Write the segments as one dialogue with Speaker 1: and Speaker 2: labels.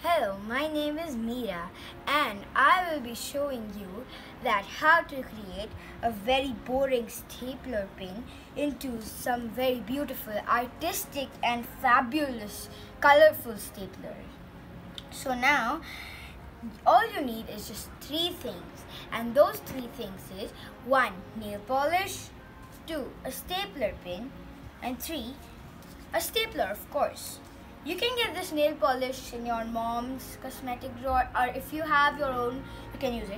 Speaker 1: Hello, my name is Meera and I will be showing you that how to create a very boring stapler pin into some very beautiful, artistic and fabulous, colorful stapler. So now all you need is just three things, and those three things is 1. Nail polish, 2. A stapler pin, and 3. A stapler, of course. You can get this nail polish in your mom's cosmetic drawer, or if you have your own, you can use it.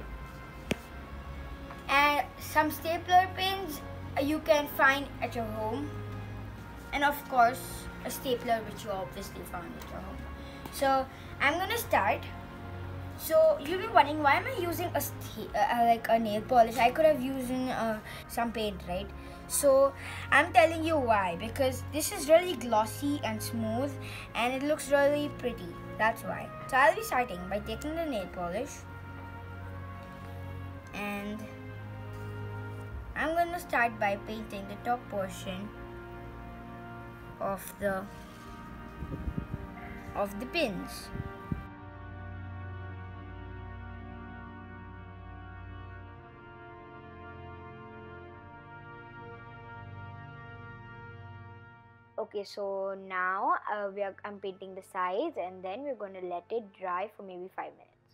Speaker 1: And some stapler pins you can find at your home, and of course a stapler which you obviously found at your home. So I'm gonna start. So you'll be wondering, why am I using a nail polish? I could have used some paint, right? So I'm telling you why, because this is really glossy and smooth and it looks really pretty. That's why. So I'll be starting by taking the nail polish and I'm going to start by painting the top portion of the pins. Okay, so now I'm painting the sides, and then we're going to let it dry for maybe 5 minutes.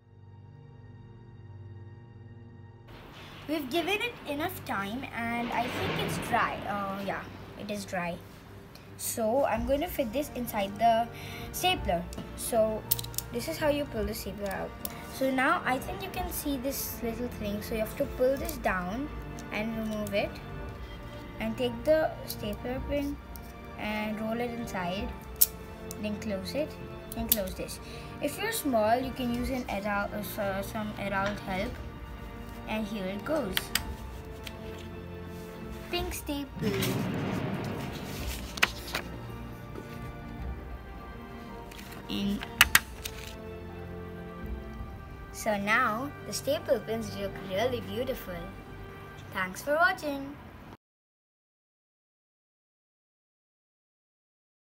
Speaker 1: We've given it enough time and I think it's dry. Yeah, it is dry. So I'm going to fit this inside the stapler. So this is how you pull the stapler out. So now I think you can see this little thing. So you have to pull this down and remove it and take the stapler pin and roll it inside, then close it and close this. If you're small, you can use some adult help, and here it goes. Pink staple. So now the staple pins look really beautiful. Thanks for watching.